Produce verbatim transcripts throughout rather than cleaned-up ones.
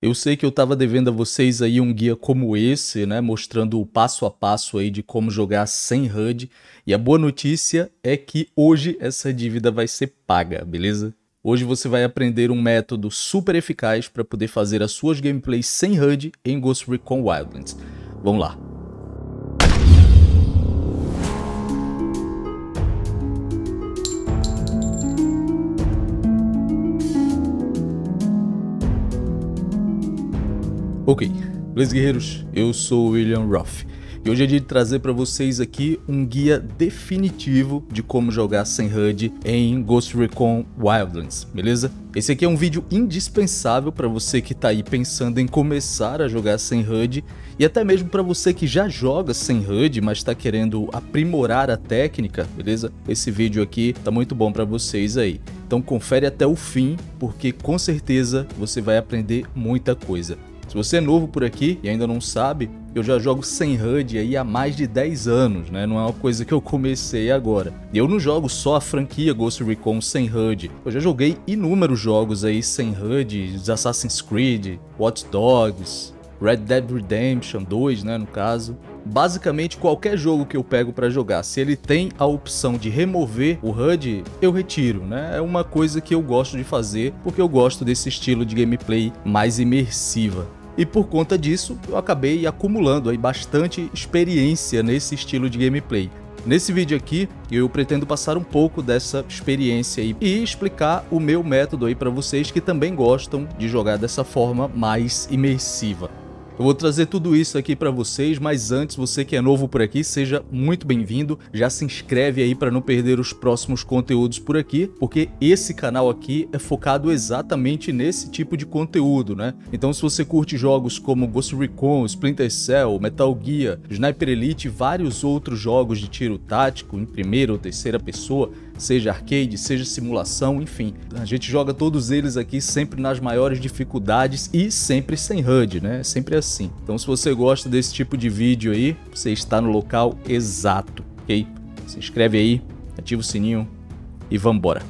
Eu sei que eu estava devendo a vocês aí um guia como esse, né, mostrando o passo a passo aí de como jogar sem H U D, e a boa notícia é que hoje essa dívida vai ser paga, beleza? Hoje você vai aprender um método super eficaz para poder fazer as suas gameplays sem H U D em Ghost Recon Wildlands. Vamos lá! Ok, beleza guerreiros? Eu sou o William Roth e hoje é dia de trazer para vocês aqui um guia definitivo de como jogar sem H U D em Ghost Recon Wildlands, beleza? Esse aqui é um vídeo indispensável para você que está aí pensando em começar a jogar sem H U D e até mesmo para você que já joga sem H U D, mas está querendo aprimorar a técnica, beleza? Esse vídeo aqui tá muito bom para vocês aí. Então confere até o fim, porque com certeza você vai aprender muita coisa. Se você é novo por aqui e ainda não sabe, eu já jogo sem H U D aí há mais de dez anos, né? Não é uma coisa que eu comecei agora. E eu não jogo só a franquia Ghost Recon sem H U D. Eu já joguei inúmeros jogos aí sem H U D, Assassin's Creed, Watch Dogs, Red Dead Redemption dois, né, no caso. Basicamente qualquer jogo que eu pego para jogar, se ele tem a opção de remover o H U D, eu retiro, né? É uma coisa que eu gosto de fazer, porque eu gosto desse estilo de gameplay mais imersiva. E por conta disso, eu acabei acumulando aí bastante experiência nesse estilo de gameplay. Nesse vídeo aqui, eu pretendo passar um pouco dessa experiência aí e explicar o meu método aí para vocês que também gostam de jogar dessa forma mais imersiva. Eu vou trazer tudo isso aqui para vocês, mas antes, você que é novo por aqui, seja muito bem-vindo. Já se inscreve aí para não perder os próximos conteúdos por aqui, porque esse canal aqui é focado exatamente nesse tipo de conteúdo, né? Então se você curte jogos como Ghost Recon, Splinter Cell, Metal Gear, Sniper Elite e vários outros jogos de tiro tático em primeira ou terceira pessoa, seja arcade, seja simulação, enfim, a gente joga todos eles aqui sempre nas maiores dificuldades e sempre sem H U D, né? Sempre assim. Então se você gosta desse tipo de vídeo aí, você está no local exato, ok? Se inscreve aí, ativa o sininho e vambora.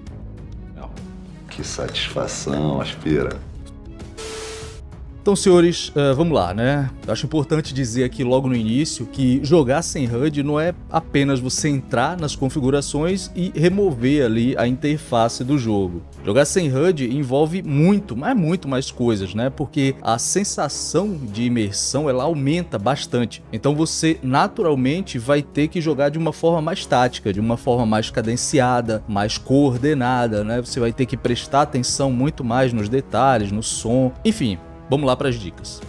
Que satisfação, aspira. Então, senhores, uh, vamos lá, né? Eu acho importante dizer aqui logo no início que jogar sem H U D não é apenas você entrar nas configurações e remover ali a interface do jogo. Jogar sem H U D envolve muito, mas muito mais coisas, né? Porque a sensação de imersão, ela aumenta bastante. Então você naturalmente vai ter que jogar de uma forma mais tática, de uma forma mais cadenciada, mais coordenada, né? Você vai ter que prestar atenção muito mais nos detalhes, no som, enfim. Vamos lá para as dicas.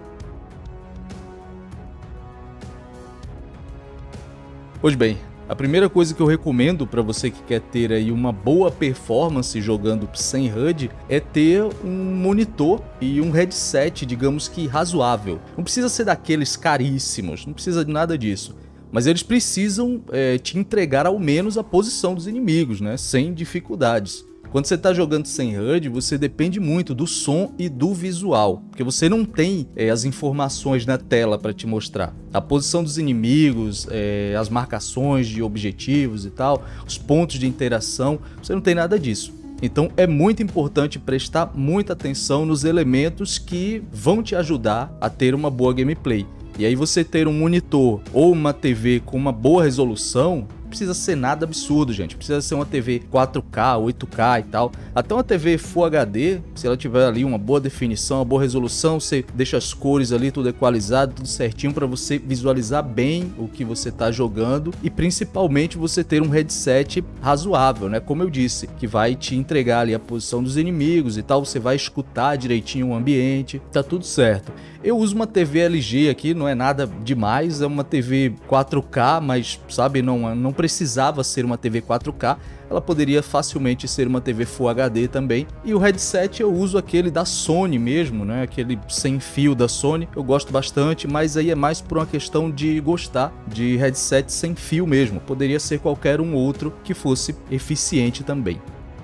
Pois bem, a primeira coisa que eu recomendo para você que quer ter aí uma boa performance jogando sem H U D é ter um monitor e um headset, digamos que razoável. Não precisa ser daqueles caríssimos, não precisa de nada disso. Mas eles precisam é, te entregar ao menos a posição dos inimigos, né? Sem dificuldades. Quando você está jogando sem H U D, você depende muito do som e do visual, porque você não tem é, as informações na tela para te mostrar. A posição dos inimigos, é, as marcações de objetivos e tal, os pontos de interação, você não tem nada disso. Então é muito importante prestar muita atenção nos elementos que vão te ajudar a ter uma boa gameplay. E aí você ter um monitor ou uma T V com uma boa resolução, não precisa ser nada absurdo, gente. Precisa ser uma T V quatro K, oito K e tal. Até uma T V Full H D, se ela tiver ali uma boa definição, uma boa resolução, você deixa as cores ali tudo equalizado, tudo certinho para você visualizar bem o que você está jogando e principalmente você ter um headset razoável, né? Como eu disse, que vai te entregar ali a posição dos inimigos e tal, você vai escutar direitinho o ambiente, tá tudo certo. Eu uso uma T V L G aqui, não é nada demais, é uma T V quatro K, mas sabe, não, não precisava ser uma T V quatro K, ela poderia facilmente ser uma T V Full H D também. E o headset eu uso aquele da Sony mesmo, né? Aquele sem fio da Sony, eu gosto bastante, mas aí é mais por uma questão de gostar de headset sem fio mesmo. Poderia ser qualquer um outro que fosse eficiente também.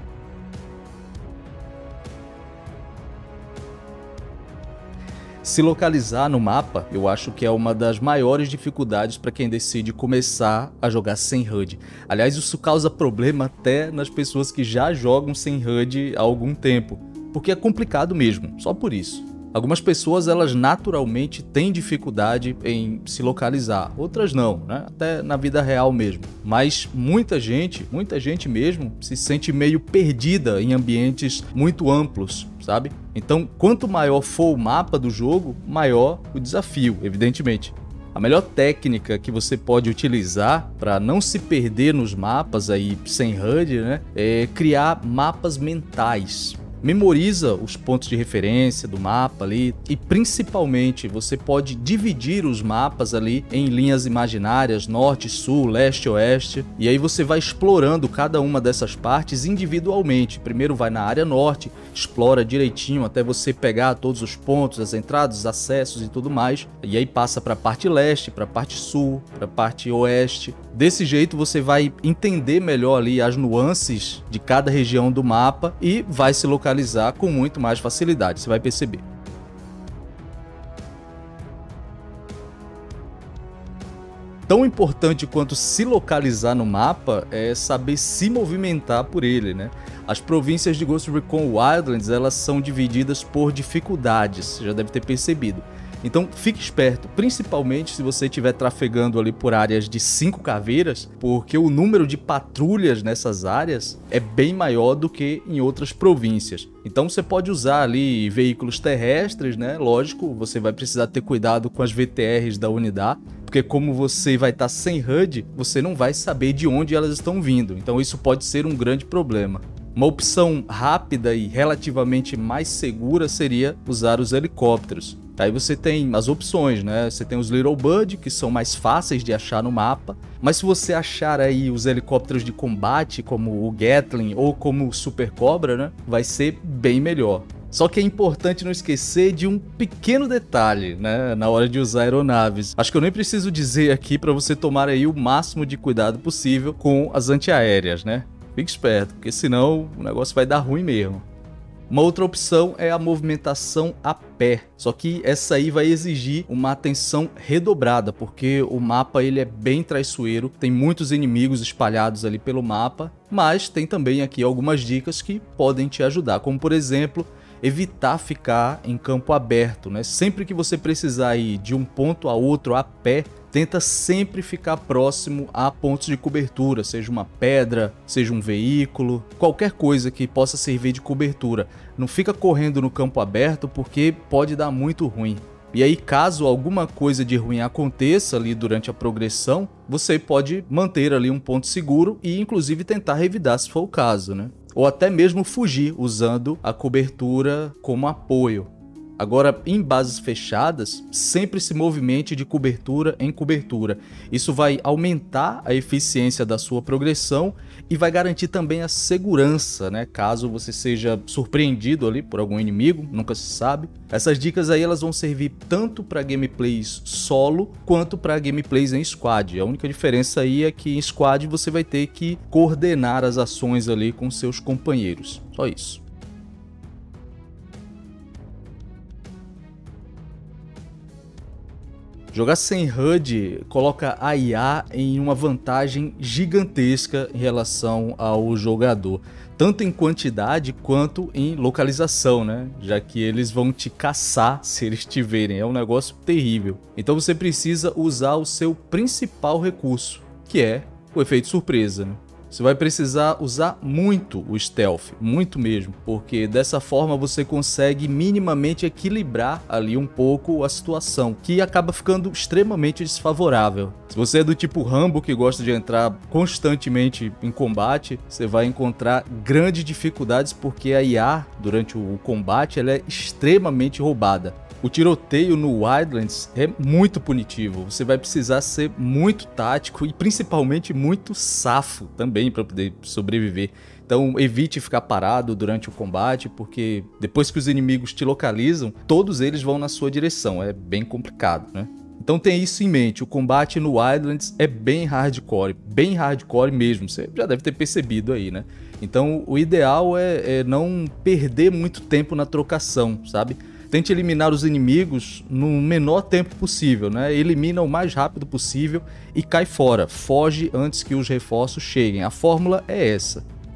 Se localizar no mapa, eu acho que é uma das maiores dificuldades para quem decide começar a jogar sem H U D. Aliás, isso causa problema até nas pessoas que já jogam sem H U D há algum tempo, porque é complicado mesmo, só por isso. Algumas pessoas, elas naturalmente têm dificuldade em se localizar, outras não, né? Até na vida real mesmo. Mas muita gente, muita gente mesmo, se sente meio perdida em ambientes muito amplos, sabe? Então, quanto maior for o mapa do jogo, maior o desafio, evidentemente. A melhor técnica que você pode utilizar para não se perder nos mapas aí sem H U D, né, é criar mapas mentais. Memoriza os pontos de referência do mapa ali e principalmente você pode dividir os mapas ali em linhas imaginárias, norte, sul, leste, oeste, e aí você vai explorando cada uma dessas partes individualmente. Primeiro vai na área norte, explora direitinho até você pegar todos os pontos, as entradas, os acessos e tudo mais, e aí passa para a parte leste, para a parte sul, para a parte oeste. Desse jeito você vai entender melhor ali as nuances de cada região do mapa e vai se localizar com muito mais facilidade, você vai perceber. Tão importante quanto se localizar no mapa é saber se movimentar por ele, né? As províncias de Ghost Recon Wildlands, elas são divididas por dificuldades, você já deve ter percebido. Então fique esperto, principalmente se você estiver trafegando ali por áreas de cinco caveiras, porque o número de patrulhas nessas áreas é bem maior do que em outras províncias. Então você pode usar ali veículos terrestres, né? Lógico, você vai precisar ter cuidado com as V T Rs da unidade, porque como você vai estar sem H U D, você não vai saber de onde elas estão vindo, então isso pode ser um grande problema. Uma opção rápida e relativamente mais segura seria usar os helicópteros. Aí você tem as opções, né? Você tem os Little Bird, que são mais fáceis de achar no mapa, mas se você achar aí os helicópteros de combate, como o Gatling ou como o Super Cobra, né? Vai ser bem melhor. Só que é importante não esquecer de um pequeno detalhe, né, na hora de usar aeronaves. Acho que eu nem preciso dizer aqui para você tomar aí o máximo de cuidado possível com as antiaéreas, né? Fique esperto, porque senão o negócio vai dar ruim mesmo. Uma outra opção é a movimentação a pé, só que essa aí vai exigir uma atenção redobrada, porque o mapa ele é bem traiçoeiro, tem muitos inimigos espalhados ali pelo mapa, mas tem também aqui algumas dicas que podem te ajudar, como por exemplo, evitar ficar em campo aberto, né? Sempre que você precisar ir de um ponto a outro a pé, tenta sempre ficar próximo a pontos de cobertura, seja uma pedra, seja um veículo, qualquer coisa que possa servir de cobertura. Não fica correndo no campo aberto porque pode dar muito ruim. E aí, caso alguma coisa de ruim aconteça ali durante a progressão, você pode manter ali um ponto seguro e inclusive tentar revidar se for o caso, né? Ou até mesmo fugir usando a cobertura como apoio. Agora, em bases fechadas, sempre se movimente de cobertura em cobertura. Isso vai aumentar a eficiência da sua progressão e vai garantir também a segurança, né? Caso você seja surpreendido ali por algum inimigo, nunca se sabe. Essas dicas aí elas vão servir tanto para gameplays solo quanto para gameplays em squad. A única diferença aí é que em squad você vai ter que coordenar as ações ali com seus companheiros. Só isso. Jogar sem H U D coloca a I A em uma vantagem gigantesca em relação ao jogador, tanto em quantidade quanto em localização, né? Já que eles vão te caçar se eles te verem, é um negócio terrível. Então você precisa usar o seu principal recurso, que é o efeito surpresa, né? Você vai precisar usar muito o stealth, muito mesmo, porque dessa forma você consegue minimamente equilibrar ali um pouco a situação, que acaba ficando extremamente desfavorável. Se você é do tipo Rambo que gosta de entrar constantemente em combate, você vai encontrar grandes dificuldades porque a I A, durante o combate, ela é extremamente roubada. O tiroteio no Wildlands é muito punitivo, você vai precisar ser muito tático e principalmente muito safo também para poder sobreviver. Então evite ficar parado durante o combate, porque depois que os inimigos te localizam, todos eles vão na sua direção, é bem complicado, né? Então tenha isso em mente, o combate no Wildlands é bem hardcore, bem hardcore mesmo, você já deve ter percebido aí, né? Então o ideal é, é não perder muito tempo na trocação, sabe? Tente eliminar os inimigos no menor tempo possível, né? Elimina o mais rápido possível e cai fora. Foge antes que os reforços cheguem. A fórmula é essa.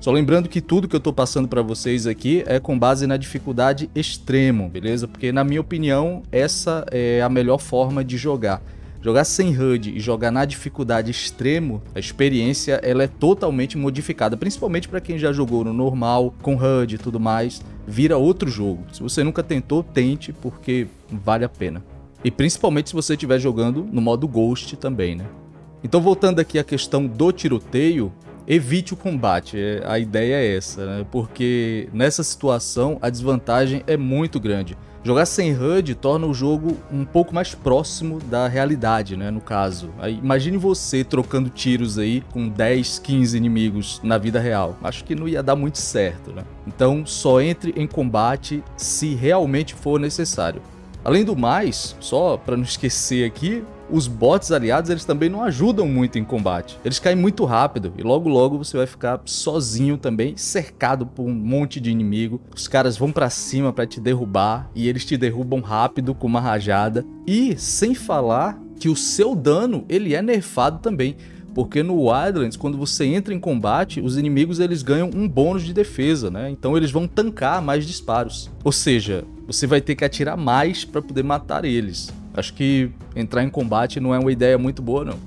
Só lembrando que tudo que eu tô passando para vocês aqui é com base na dificuldade extremo, beleza? Porque na minha opinião, essa é a melhor forma de jogar. Jogar sem H U D e jogar na dificuldade extremo, a experiência ela é totalmente modificada, principalmente para quem já jogou no normal, com H U D e tudo mais, vira outro jogo. Se você nunca tentou, tente, porque vale a pena. E principalmente se você estiver jogando no modo Ghost também, né? Então voltando aqui à questão do tiroteio, evite o combate, a ideia é essa, né? Porque nessa situação a desvantagem é muito grande. Jogar sem H U D torna o jogo um pouco mais próximo da realidade, né, no caso. Aí, imagine você trocando tiros aí com dez, quinze inimigos na vida real. Acho que não ia dar muito certo, né? Então só entre em combate se realmente for necessário. Além do mais, só para não esquecer aqui, os bots aliados eles também não ajudam muito em combate. Eles caem muito rápido e logo logo você vai ficar sozinho também, cercado por um monte de inimigo. Os caras vão pra cima pra te derrubar e eles te derrubam rápido com uma rajada. E sem falar que o seu dano ele é nerfado também. Porque no Wildlands, quando você entra em combate, os inimigos eles ganham um bônus de defesa, né? Então eles vão tancar mais disparos. Ou seja, você vai ter que atirar mais para poder matar eles. Acho que entrar em combate não é uma ideia muito boa, não.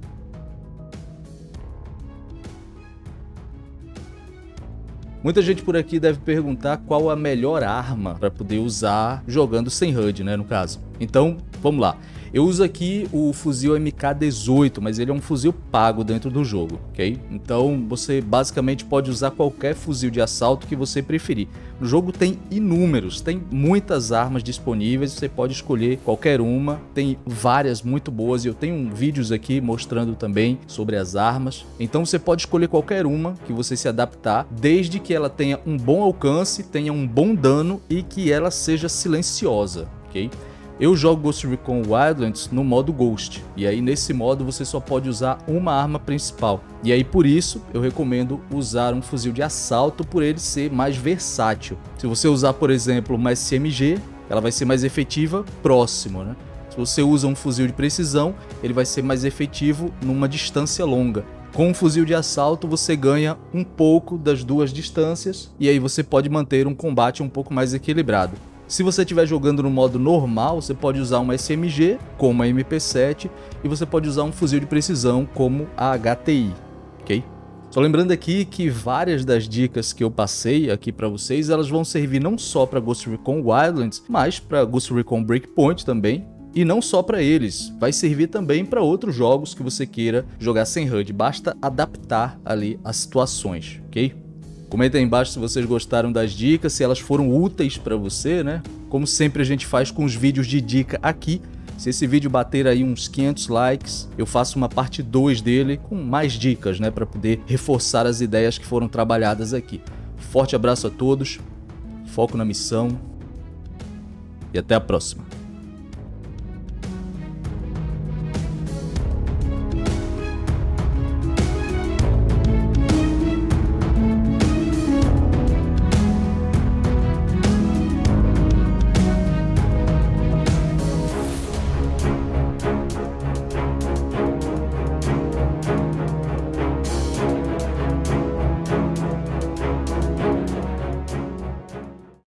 Muita gente por aqui deve perguntar qual a melhor arma para poder usar jogando sem H U D, né, no caso. Então, vamos lá. Eu uso aqui o fuzil M K dezoito, mas ele é um fuzil pago dentro do jogo, ok? Então você basicamente pode usar qualquer fuzil de assalto que você preferir. No jogo tem inúmeros, tem muitas armas disponíveis, você pode escolher qualquer uma, tem várias muito boas e eu tenho vídeos aqui mostrando também sobre as armas. Então você pode escolher qualquer uma que você se adaptar, desde que ela tenha um bom alcance, tenha um bom dano e que ela seja silenciosa, ok? Eu jogo Ghost Recon Wildlands no modo Ghost, e aí nesse modo você só pode usar uma arma principal. E aí por isso eu recomendo usar um fuzil de assalto por ele ser mais versátil. Se você usar, por exemplo, uma S M G, ela vai ser mais efetiva próximo, né? Se você usa um fuzil de precisão, ele vai ser mais efetivo numa distância longa. Com um fuzil de assalto você ganha um pouco das duas distâncias e aí você pode manter um combate um pouco mais equilibrado. Se você estiver jogando no modo normal, você pode usar uma S M G, como a M P sete, e você pode usar um fuzil de precisão, como a H T I, ok? Só lembrando aqui que várias das dicas que eu passei aqui para vocês, elas vão servir não só para Ghost Recon Wildlands, mas para Ghost Recon Breakpoint também, e não só para eles, vai servir também para outros jogos que você queira jogar sem H U D, basta adaptar ali as situações, ok? Comenta aí embaixo se vocês gostaram das dicas, se elas foram úteis para você, né? Como sempre a gente faz com os vídeos de dica aqui. Se esse vídeo bater aí uns quinhentos likes, eu faço uma parte dois dele com mais dicas, né? Para poder reforçar as ideias que foram trabalhadas aqui. Forte abraço a todos, foco na missão e até a próxima.